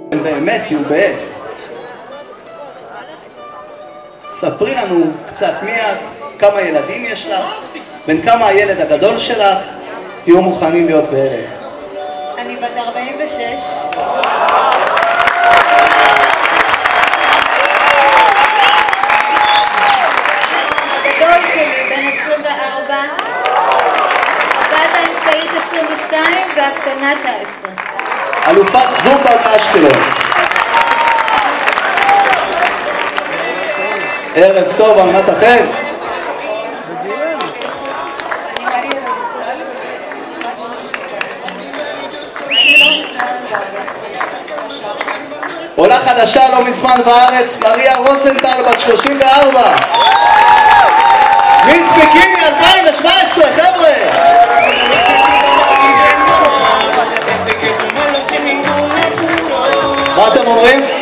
באמת יובל, ספרי לנו קצת מי את, כמה ילדים יש לך, בין כמה הילד הגדול שלך, תהיו מוכנים להיות בערב. אני בת 46. הגדול שלי בן 24, הבת האמצעית 22 והקטנה 19. אלופת זומבה באשקלון. ערב טוב, ענת החל. עולה חדשה לא מזמן בארץ, מריה רוזנטל בת 34. מיס ביקיני 2017, חבר'ה. מה אתם אומרים?